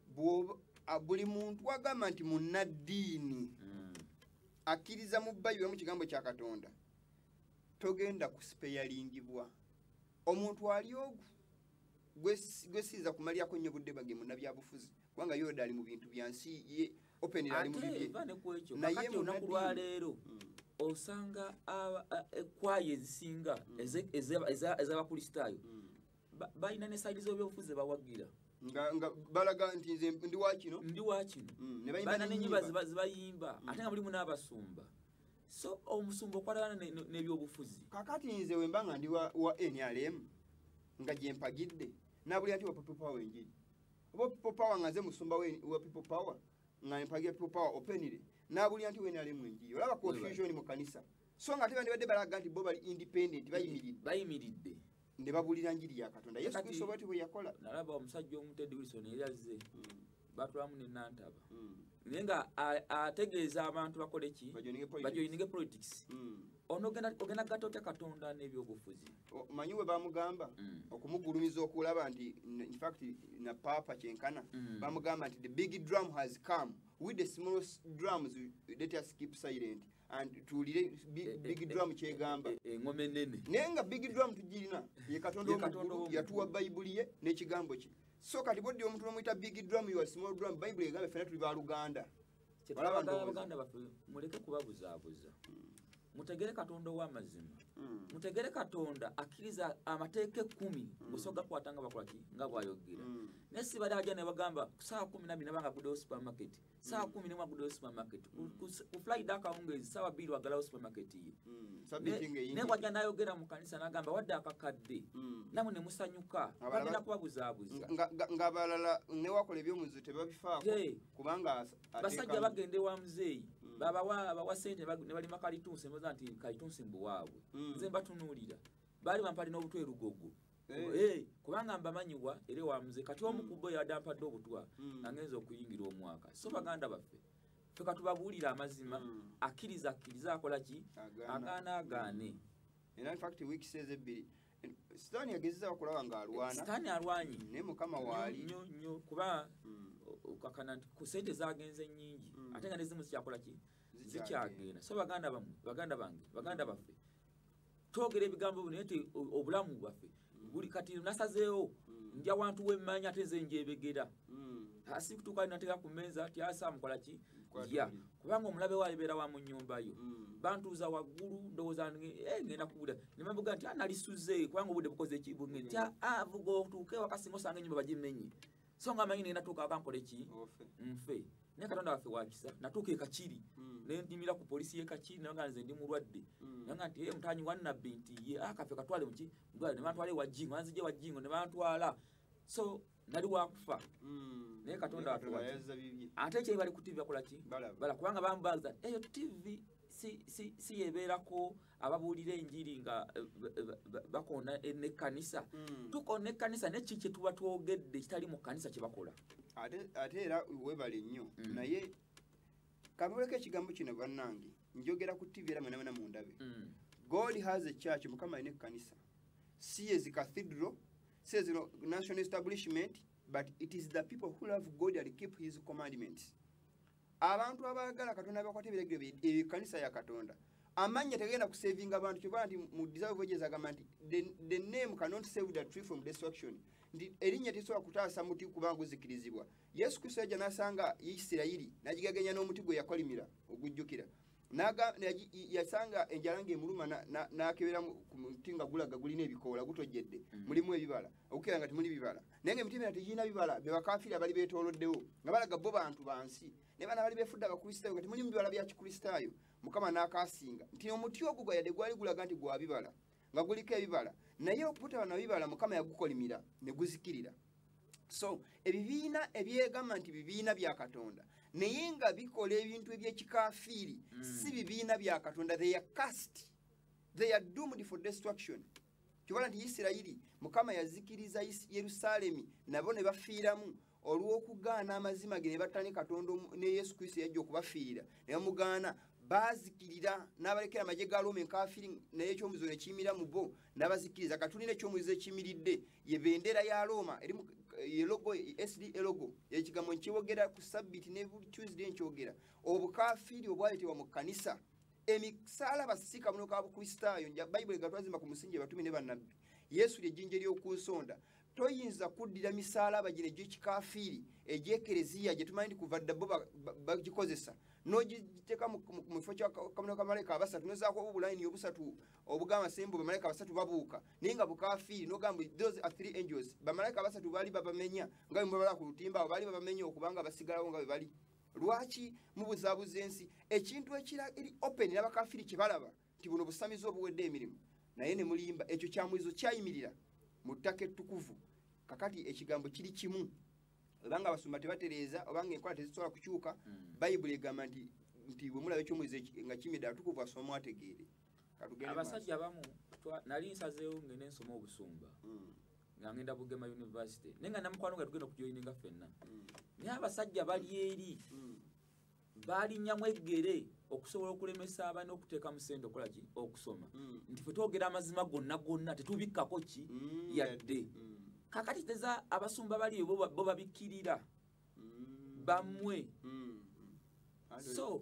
Speaker 1: buli muntu agamba nti munnaddiini akkiriza mu Bayibuli mu kigambo kya Katonda togenda kusipeyalingibwa omuntu ali ogwo gwesiza kumalirako nnyo budde bage munnabyabufuzi kubanga yoda ali mu bintu byansi ye open ali mu bibye
Speaker 4: naye olunaku lwa leero osanga ekwaye ezisinga ez'abakristaayo balina ne saidi z'ebyobufuzi bawagira
Speaker 1: nga balaga nti nze ndi wa kino
Speaker 4: ndi wa kino balina n'ennyimba zibayimba ate nga mulimu n'abasumba so omusumba okwalagana n'ebyobufuzi
Speaker 1: kakati nze wemba nga ndi wa N R M nga gye mpagidde nabuli ati wa People Power enjiri oba People Power nga nze musumba wa People Power nga mpagira People Power openire nabuli anti wena ali mwenjiri olaba confusion mu kanisa so nga tebandi badde balaga nti bo bali independent bayimiridde
Speaker 4: bayimiridde
Speaker 1: ne babulira njiri ya Katonda Yesu Kristo bwati bwe yakola
Speaker 4: nalaba omusajja omu Teddy Wilson yali azze batulamu ne Nantaba naye nga ategeeza abantu bakole ki bajoyininge politics ono ogenda gatta otya Katonda n'ebyobufuzi
Speaker 1: manyi we bamugamba okumugulumiza okulaba nti in fact na papa kyenkana bamugamba nti the big drum has come with the small drums let us keep silent and tuulire big drum kyegamba
Speaker 4: engome nene
Speaker 1: naye nga big drum tugirina ye Katonda omukulu yatuwa Bayibuli ye n'ekigambo kye so kati boddi omuntu omuyita big drum you small drum Bible egambe fena tuli baluganda
Speaker 4: balaba baganda baffe muleke kubabuzaabuza mutegere Katonda ow'amazima mutegere Katonda akkiriza amateeka ekkumi busoga kwatanga bakolaki nga bwayogera ne si bali ajja ne bagamba saa kumi na bbiri nabanga gudewo supermarket saa kumi n'emu agudewo supermarket ku Friday akawungezi saa bbiri wagalawo supermarket ye ne bwajja n'ayogera mu kanisa n'agamba wadde akakadde namwe ne musanyuka bagenda kubabuzaabuza
Speaker 1: ng'abalala ne wakola ebyomuzizo tebabifaako kubanga
Speaker 4: basajja bagenda ewa muzeeyi babawa bawa sente ne balima kalitunsi mboza nti kalitunsi mbuwaabwe nze mbatunuulira baali bampali n'obutwe lugogo eh kubanga mbamanyiwa ere wa muze kati omu ku bo yadampadde obutwa nangenza okuyingira omwaka so baganda baffe ffe katubabuulira amazima akkiriza akkiriza akola ki agaana agaane
Speaker 1: era in fact week says ebbiri Sitaani yagezeza okulaba ng'alwana
Speaker 4: Sitaani alwanyi
Speaker 1: ne mukama waali
Speaker 4: nnyo nnyo kuba okakana nti ku sente zagenze nnyingi ate nga nezimu zikyakola ki zikyagenda so baganda bamwe baganda bange baganda baffe twogera ebigambo bino nti obulamu bwaffe buli kati nasazeewo ndi awantu wemmanya ate nze njebegera asi kutuuka nateeka ku mmeeza ti asa mukola ki ya kubanga omulabe waalibeera wa mu nnyumba yo bantuuza waggulu ndowooza ngenda kuwulira ne bavuga nti analisuze kubanga obudde bukoze ekibunge nti avuga otuuke wakasinga osanga ennyumba bagimenye so nga amanyi ne natuuka akankole ki nfe naye Katonda waffe wakisa natuuka e Kakiri ne ndimira ku poliisi y'e Kakiri naga nze ndi mulwadde naga nti mutanyi wa Nabbi nti ye akaffe katwale muki ndwale ne bantwala ewa Jingo anzije wa Jingo ne bantwala so nali wakufa naye Katonda waffe wakisa ate ekyo bali ku T V bakola ki bala kubanga bambaza eyo T V si si si yebeerako ababuulira enjiri nga bakona ne kanisa tukona kanisa ne kiki tuba twogedde kitali mu kanisa kye bakola
Speaker 1: ate ate era webale nnyo naye kamuleke ekigambo kino bannange njogera ku T V era mwena mwena mundabe God has a church mukama ine kanisa si is cathedral says you know, national establishment but it is the people who love God and keep his commandments abantu abaagala Katonda bakwata ebiregere ebikanisa ya Katonda amanya tegenda kusavinga abantu kyobala nti mu deserve voyages agamba nti the name cannot save the tree from destruction ndi erinnya tisobola kutaasa muti kubanga guzikirizibwa Yesu Kristo yajja n'asanga Isirayiri n'agigaganya n'omuti gwe yakolimira ogujjukira naga yasanga enjala ng'emuluma n'akebera ku muti nga gulaga gulina ebikoola gutojjedde mulimu ebibala okukira nga temuli bibala naye ng'emiti emirala tegirina bibala be bakafiiri abali beetooloddewo nga balaga bo bantu bansi ne bana bali befudde abakristaayo nga temulimu bibala bya kikristaayo Mukama n'akaasinga nti omuti ogwo gwa yadde gwali gulaga nti gwa bibala nga guliko ebibala naye okutaba na bibala Mukama yagukolimira ne guzikirira so ebibiina ebyegamba nti bibiina bya Katonda naye nga bikola ebintu ebyekikafiiri si bibiina bya Katonda they are cast they are doomed for destruction kibala nti Isirayiri Mukama yazikiriza Yerusalemi nabo ne bafiiramu olw'okugaana amazima ge ne battane Katonda ne Yesu Kristo yajja okubafiirira ne bamugaana bazikirira n'abalekera amagye ga Roma enkafiiri naye ekyomuzizo ne kiyimira mu bo n'abazikiriza katulina ekyomuzizo ekiyimiridde ye bendera ya Roma eri ye logo S D logo ekigambo nkiwogera ku Sabbiiti ne Tuesday nkyogera obukafiiri obwaleetebwa mu kanisa emisaala basika muno ka bukristaayo nja Bible gatwazimba ku musingi batumi ne bannabbi Yesu ly'ejjinja ly'okunsonda toyinza kuddira misaala abagire gy'ekikafiiri egy'ekereziya gye tumanyi nti kuva dda bo bagikozesa n'ogiteeka mu kifo kya kamuna kamalayika abasatu nozaako obulayini obusatu obugamba sembo bamalayika abasatu babuuka naye nga bukafiiri n'ogamba those are three angels bamalayika abasatu baali babamenya nga bwe mubabala ku lutimba abo baali babamenya okubanga basigalawo nga bwe bali lwaki mubuzaabuza ensi ekintu ekira eri open n'abakafiiri kye balaba nti buno busamizi obuwedde emirimu naye ne mulimba ekyo kyamulizo kyayimirira mu ttaka ettukuvu kakati ekigambo kiri kimu obanga abasumba tebatereeza obanga enkola tezisobola kukyuka Bayibuli egamba nti nti bwe mulaba ekyomulizo nga kimidde atukuvu asoma mwategeere
Speaker 4: abasajja abamu nali nsazeewo ngende nsoma obusumba nga ngenda Bugema University naye nga namukwano nga tugenda okujoyininga ffenna naye abasajja bali eri baalinnyamu eggere okusobola okulemesa abaana okuteeka mu ssente okola ki okusoma nti ffe twogera amazima gonna gonna tetubikkako ki yadde kakati teza abasumba bali bo babikkirira bamwe so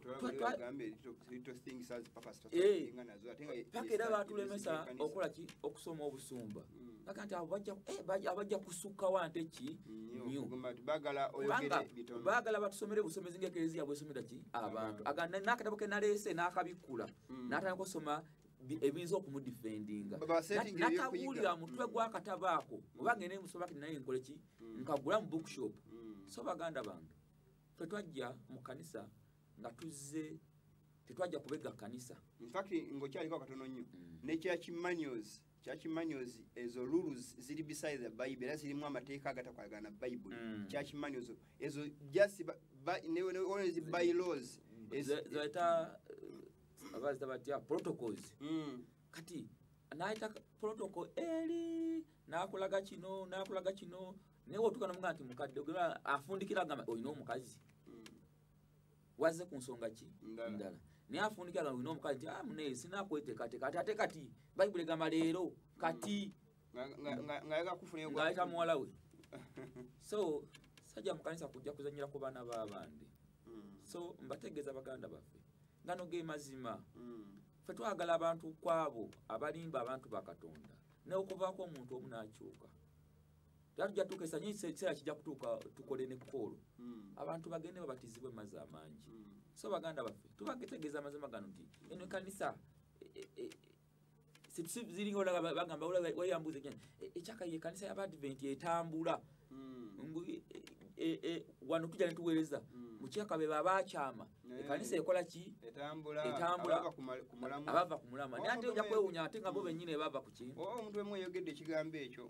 Speaker 4: paka era batulemesa okola ki okusoma obusumba paka nti abajja kusukka wante ki nnyo baagala batusomere busomezi ng'ekereziya bwesomera ki abantu nakatabo ke naleese n'akabikkula n'atandika okusoma ebiyinza okumudifendinga
Speaker 1: Babasetting
Speaker 4: nakabuulira mutwe gw'akatabaako oba ngene musoba kati naye nkole ki nkagula mu bookshop so baganda bange ffe twajja mu kanisa nga tuzze tetwajja kubega kanisa
Speaker 1: in fact ngokyaliko katono nnyo ne church manuals church manuals ezo rules ziri beside the bible era zirimu amateeka agatakwagana bible church manuals ezo just ne ne zi bylaws
Speaker 4: zaita abazita batya protocols kati naita protocol eri nakulaga kino nakulaga kino newe otukana mga nti mukadde ogera afundikira gamba oyina omukazi waze ku nsonga ki ndala ne afundikira gamba oyina omukazi nti ah mune sinakwetekaateka ate ate kati bayibuli gamba leero kati
Speaker 1: ngayaga kufuna
Speaker 4: ngaita muwala we so sajja mukanisa kujja kuzanyira ku baana b'abandi so mbategeeza baganda baffe ngano ge mazima ffe twagala abantu kwabo abalimba abantu ba Katonda ne okuvaako omuntu omu n'akyuka tujja tukesa nyi sera kijja kutuuka tukole ne kkolo abantu bagende babatizibwe mazzi amangi so baganda baffe tubagetegeeza amazima gano nti eno kanisa ziringa bagamba weyambuze ekyaka ye kanisa y'Abadventi etambula wano tujja ne tuweereza mukyaka be babakyama ekanisa ekola ki
Speaker 1: etambula
Speaker 4: abava ku mulama naye ate ojja kwewunya ate nga bo bennyini bava ku ki
Speaker 1: omuntu emu eyogedde ekigambo ekyo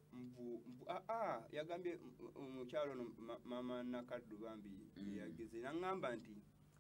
Speaker 1: aa yagambye omukyalo no mama Nakaddu bambi yagize naŋŋamba nti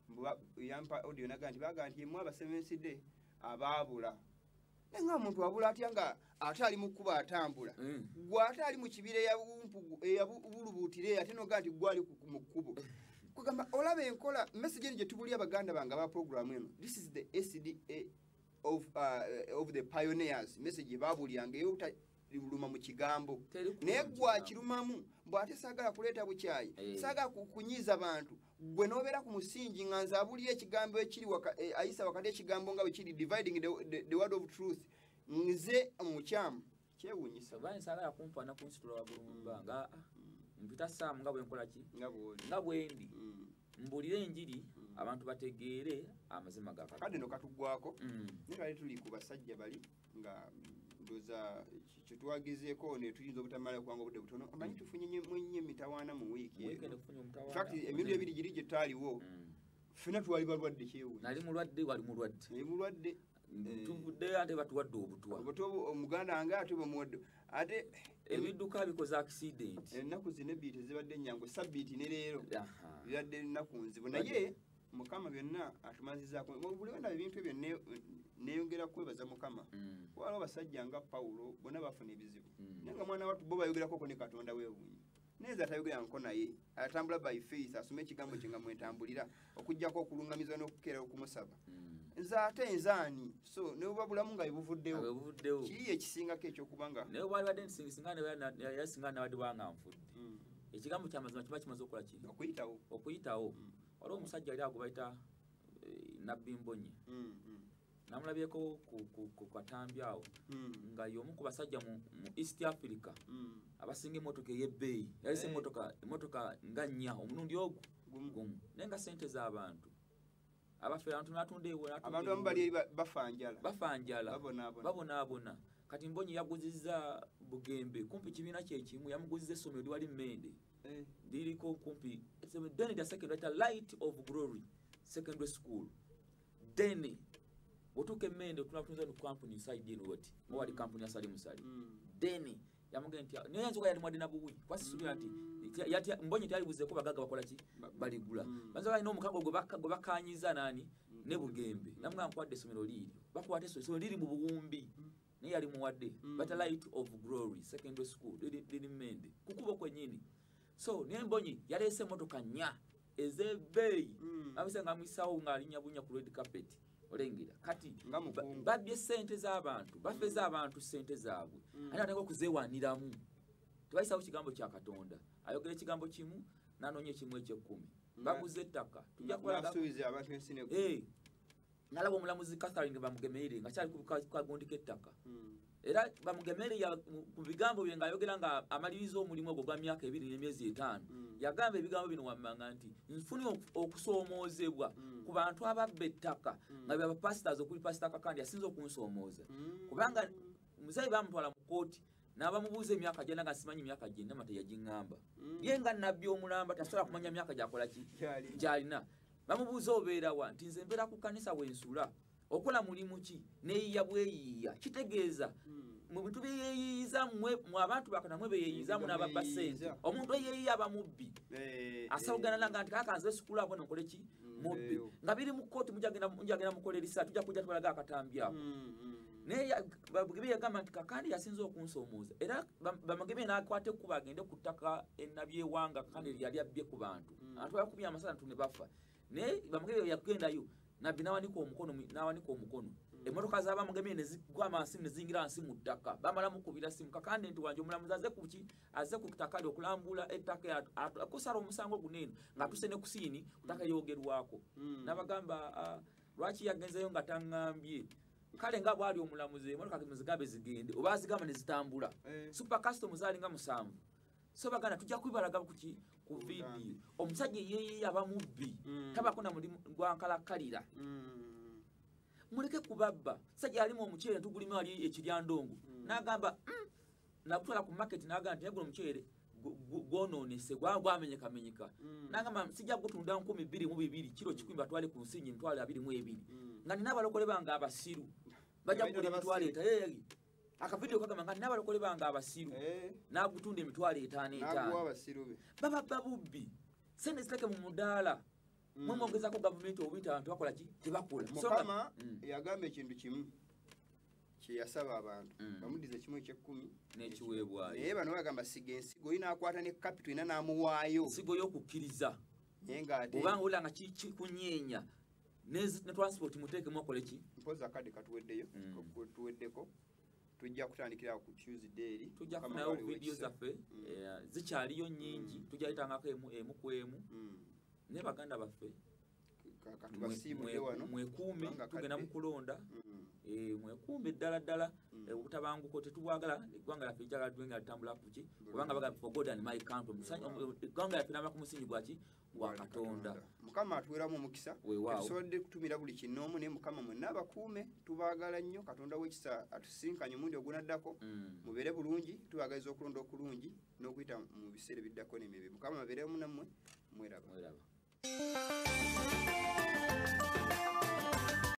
Speaker 1: yampa audio naga nti baga nti emu abasemensidde abaabula nga omuntu wabula atya nga ate ali mu kkuba atambula gwe ate ali mu kibira eyabulubuutire ate noga nti gwe ali mu kkubo kugamba olaba enkola message eno gye tubulya abaganda bange aba program eno this is the S D A of, uh, of the pioneers message babulyanga ey'obutaluma mu kigambo naye gwe akirumamu mbw ate saagala kuleeta bukyayi saagala kunyiiza bantu gwe n'obeera ku musingi nga nze abulya ekigambo ekiri ayisa wakati ekigambo nga bwe kiri dividing the, the, the word of truth nze omukyamu kyewuunyisa
Speaker 4: oba nsaagala kumpaana ku nsitula wagulumba nga mpita saamu nga bwe nkola ki nga bwendi mbulire enjiri abantu bategeere amazima ga
Speaker 1: kade no katuggwako naye twali tuli ku basajja bali nga ndoza kyetwagezeeko ne tuyinza obutamala kubanga obudde butono omanyi tufunye mwenye emitawaana mu wiiki fact emirundi ebiri giri gye tutaaliwo ffena twali balwadde kyewuunya
Speaker 4: nali mulwadde wali mulwadde
Speaker 1: naye mulwadde
Speaker 4: tuvuddeyo ate batuwadde obutwa
Speaker 1: obuto omuganda wange ate bamuwadde ate
Speaker 4: ebidduka bikoze accident
Speaker 1: ennaku zino ebiiti tezibadde nnyangu sabbiiti ne leero bibadde ennaku nzibu naye mukama byonna atumazizaako buli wenda ebintu ebyo neeyongera kwebaza mukama waliwo basajja nga Pawulo bonna bafuna ebizibu naye nga mwana wattu bo bayogerakoko ne Katonda weewuunye neza atayogeranko naye atambula by faith asoma ekigambo kye nga mwentambulira okuggyako okulungamizibwa n'okukeera okumusaba nze ate nzaani so ne buba bulamu nga bubuvuddewo kiri ekisingako ekyokubanga
Speaker 4: naye bwali badde nsinga nabadde bwanga nfudde ekigambo kyamazima kiba kimaze okukola ki
Speaker 1: okuyitawo
Speaker 4: okuyitawo waliwo omusajja ali ago bayita nabbi Mbonye namulabyeko ku katambi awo nga y'omu ku basajja mu East Africa abasinga emmotoka ey'ebbeeyi yalese emmotoka nga nnya omulundi ogwo gumu naye nga sente z'abantu abaffe abantu natunda ewo
Speaker 1: abantu abamu bali bafanjala
Speaker 4: bafanjala babonaabona kati Mbonye yaguzizza Bugembe kumpi kibiina kyekimu yamuguzizza essomero liwali Mmende liriko kumpi then the second right light of glory secondary school then otuke Mmende tunatunza no company side ino wati mo wali company asali musali then yamugenti niyo yanzo yali mwadina buwi kwasi sulu ati yati Mbonye tali buze ko bagaga bakola ki baligula banza bali no mukago go bakanyiza nani ne Bugembe namwa nkwadde somero liri bakwate so liri mu buwumbi ni yali muwadde but light of glory secondary school liri Mmende kukubo kwenyini so niye Mbonye yalese motoka nya ezebei abise nga mwisawo nga alinya bunya ku red carpet olengera kati babye sente z'abantu bafeza abantu sente zaabwe ate atenga okuzewaniramu tebayisawo kigambo kya Katonda ayogera ekigambo kimu nanonye kimu ekyekumi baguze ettaka tujja kulaga
Speaker 1: nasubiza abantu ensine
Speaker 4: eh nalaba omulamuzi Catherine bamugemerere nga kyali kukagondika ettaka
Speaker 1: Mm.
Speaker 4: era bamugemerere ya ku bigambo bye ngayogera nga amaliriza omulimu ogwo gwa myaka ebiri n'emyezi etaano
Speaker 1: Mm.
Speaker 4: yagamba ebigambo bino wammanga nti nfuni okusoomoozebwa
Speaker 1: Mm.
Speaker 4: ku bantu ababba ettaka
Speaker 1: Mm.
Speaker 4: nga byaba pastors okuli pasita Kakandi asinza okunsoomooza
Speaker 1: Mm.
Speaker 4: kubanga muzayi bamutwala mu kooti n'abamubuuza emyaka gyenda nga simanyi myaka gyenda mata yagiŋŋamba
Speaker 1: Mm.
Speaker 4: ye nga nabbi omulamba tasobola kumanya myaka gyakola ki
Speaker 1: Gyali.
Speaker 4: gyalina bamubuuza obeerawa nti nze mbeera ku kanisa wensula okola mulimu ki neeyiya bweyiiya kitegeeza
Speaker 1: Mm.
Speaker 4: mu bintu byeyeeyiiza mmwe mu abantu bakana mwe beyeeyiizamu n'ababba ssente omuntu eyeeyiya aba mubbi
Speaker 1: Eh,
Speaker 4: asawugana nanga nti kaka nze sukulu abo nokole ki mubbi
Speaker 1: eyo.
Speaker 4: nga biri mu kkooti mujagenda mukola erisa tujja kujja tubalaga akatambi ako
Speaker 1: Mm. Mm.
Speaker 4: naye bagebe yagamba nti Kakandi yasinza okunsoomooza era bamagebe n'akwata ekkuba agende ku ttaka ennabyewanga Kakandi lyali abbye ku bantu
Speaker 1: Mm.
Speaker 4: abantu bakubye amasanatu ne bafa naye bamagebe yagendayo nabbi n'awanika omukono n'awanika omukono emmotoka z'abamugeme ne zigwa amasimu ne zingira wansi mu ttaka bamala mukubira simu Kakandi nti wanje omulamuzi aze kuki aze ku ttaka lyo okulambula ettaka akusala omusango guneeno ng'atuse ne kusiini ku ttaka lyogerwako
Speaker 1: Mm.
Speaker 4: n'abagamba ah, lwaki yagenzeyo nga taŋŋambye kale nga bwali omulamuzi emmotoka muzigambe zigende oba azigamba ne zitambula
Speaker 1: Eh.
Speaker 4: super customs alinga musanvu so baganda tujja kwibalaga kuki ku vidiyo omusajja yeyeeya aba mubbi
Speaker 1: Mm.
Speaker 4: tabako na mulimu gwankalakalira
Speaker 1: Mm.
Speaker 4: muleke kubabba sajja alimu omuceere tugulimu ali ekiryandongo n'agamba "Mm." nakutwala ku market n'agamba nti guno omuceere gwonoonese gwamenyekamenyeka
Speaker 1: Mm.
Speaker 4: n'agamba sijja gutunda nkumi bbiri mu bibiri kiro kikumi batwale ku nsingi emitwalo abiri mu ebiri
Speaker 1: Mm.
Speaker 4: nga nina abalokole bange abasiru bajja kugula emitwalo etaano akavidiyo kagamba nga nina abalokole bange abasiru
Speaker 1: Eh.
Speaker 4: n'agutunda emitwalo etaano
Speaker 1: N'aguwa
Speaker 4: etaano
Speaker 1: abasiru be.
Speaker 4: bababba bubbi sente ziteke mu mudaala
Speaker 1: Mm.
Speaker 4: mwe mwongezako gavumenti obuyita abantu bakola ki tebakola So nga-
Speaker 1: Mukama
Speaker 4: Mm.
Speaker 1: yagamba ekintu kimu kye yasaba abantu
Speaker 4: Mm.
Speaker 1: bamudize kimu eky'ekkumi
Speaker 4: n'ekiweebwayo
Speaker 1: naye bano bagamba siga ensigo olina akwata ne kapito ina n'amuwaayo
Speaker 4: nsigo y'okukkiriza
Speaker 1: naye ng'ate
Speaker 4: obanga olira nga kikunyeenya ne transport muteekemu okole ki
Speaker 1: mpozi akadde katuweddeyo
Speaker 4: Mm.
Speaker 1: tuweddeko tujja kutandikira ku Tuesday eri
Speaker 4: tujja
Speaker 1: Mukama
Speaker 4: kufunayo
Speaker 1: waliwo
Speaker 4: vidiyo
Speaker 1: ekisa.
Speaker 4: zaffe
Speaker 1: Mm.
Speaker 4: eh, zikyaliyo nnyingi
Speaker 1: Mm.
Speaker 4: tujja yitangako emu emu ku emu
Speaker 1: Mm.
Speaker 4: ne baganda baffe
Speaker 1: Ka- ka
Speaker 4: mwe-
Speaker 1: tubasiibudde
Speaker 4: mwe-
Speaker 1: wano
Speaker 4: mwekuume
Speaker 1: kubanga
Speaker 4: tugenda
Speaker 1: kadde.
Speaker 4: mu kulonda
Speaker 1: Mm.
Speaker 4: eh, mwekuume ddala ddala
Speaker 1: Mm.
Speaker 4: eh, obutabanguko tetubwagala eggwanga lyaffe lijagala tube nga litambula kuki kubanga baga for God and my country Musanyi-
Speaker 1: Weewaawo.
Speaker 4: eggwanga lyaffe namba ku musingi gwaki gwa Katonda
Speaker 1: Mukama atuweramu omukisa
Speaker 4: Weewaawo.
Speaker 1: tetusobodde kutumira buli kinoomu naye Mukama mwenna abakuume tubaagala nnyo Katonda w'ekisa atusinkanye omundi ogunaddako
Speaker 4: Mm.
Speaker 1: mubeere bulungi tubagaliza okulonda okulungi n'okuyita mu biseera ebiddako n'emibi Mukama abeeremu nammwe mweraba
Speaker 4: Mweraba.